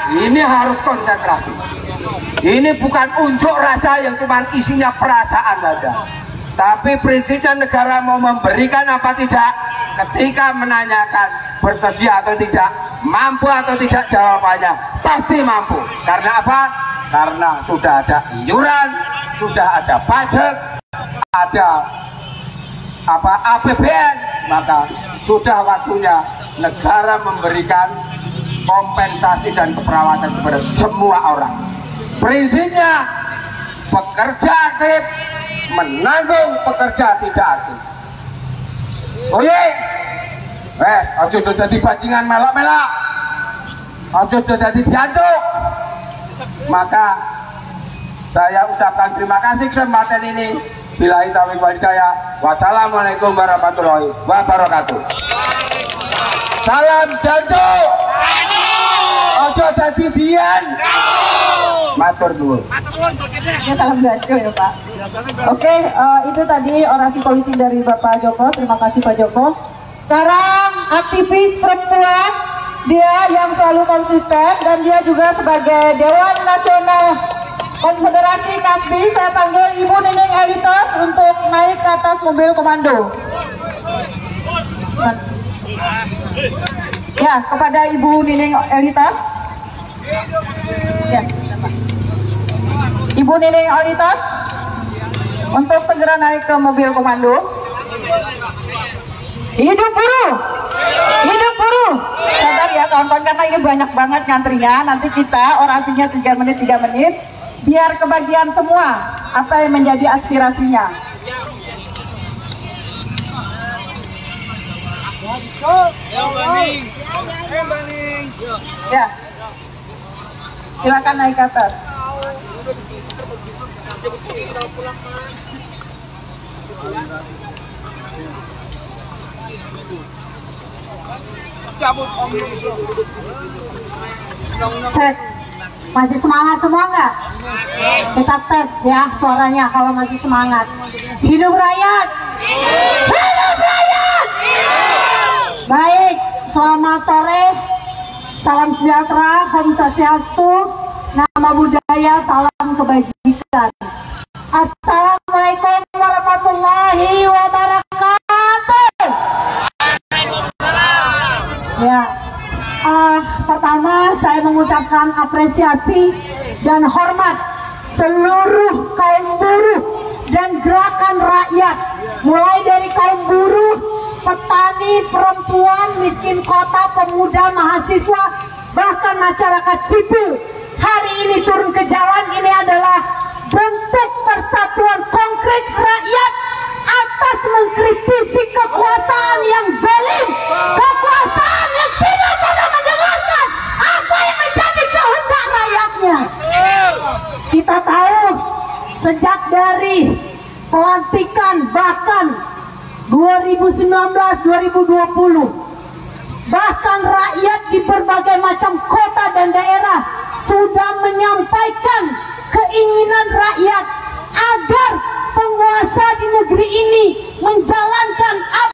ini harus konsentrasi. Ini bukan unjuk rasa yang cuma isinya perasaan saja, tapi prinsipnya negara mau memberikan apa tidak. Ketika menanyakan bersedia atau tidak, mampu atau tidak, jawabannya pasti mampu. Karena apa? Karena sudah ada iuran, sudah ada pajak, ada APBN, maka sudah waktunya negara memberikan kompensasi dan keperawatan kepada semua orang. Prinsipnya pekerja aktif menanggung pekerja tidak aktif. Oke, wes, aja dadi bajingan melak-melak, aja dadi jancuk. Maka saya ucapkan terima kasih kesempatan ini. Billahi taufiq wal hidayah. Wassalamualaikum warahmatullahi wabarakatuh. Salam jancuk. Aja dadi dian. Matur nuwun. Salam jancuk ya Pak. Oke, itu tadi orasi politik dari Bapak Joko. Terima kasih Pak Joko. Sekarang aktivis perempuan, dia yang selalu konsisten dan dia juga sebagai Dewan Nasional Konfederasi Kasbi, saya panggil Ibu Nining Elitos untuk naik ke atas mobil komando. Ya, kepada Ibu Nining Elitos. Ya, Ibu Nining Elitos untuk segera naik ke mobil komando. Hidup buruh, hidup buruh. Sabar ya kawan-kawan, karena ini banyak banget ngantrinya. Nanti kita orasinya 3 menit, 3 menit. Biar kebagian semua apa yang menjadi aspirasinya. Ya, silakan naik ke atas. Cek, masih semangat semua nggak? Kita tes ya suaranya kalau masih semangat. Hidup rakyat! Hidup rakyat! Baik, selamat sore, salam sejahtera, Om Swastiastu, nama budaya, salam kebajikan. Assalamualaikum warahmatullahi wabarakatuh. Ya, pertama saya mengucapkan apresiasi dan hormat seluruh kaum buruh dan gerakan rakyat, mulai dari kaum buruh, petani, perempuan, miskin kota, pemuda, mahasiswa, bahkan masyarakat sipil. Hari ini turun ke jalan, ini adalah bentuk persatuan konkret rakyat atas mengkritisi kekuasaan yang zalim, kekuasaan yang tidak pernah mendengarkan apa yang menjadi kehendak rakyatnya. Kita tahu sejak dari pelantikan bahkan 2019-2020, bahkan rakyat di berbagai macam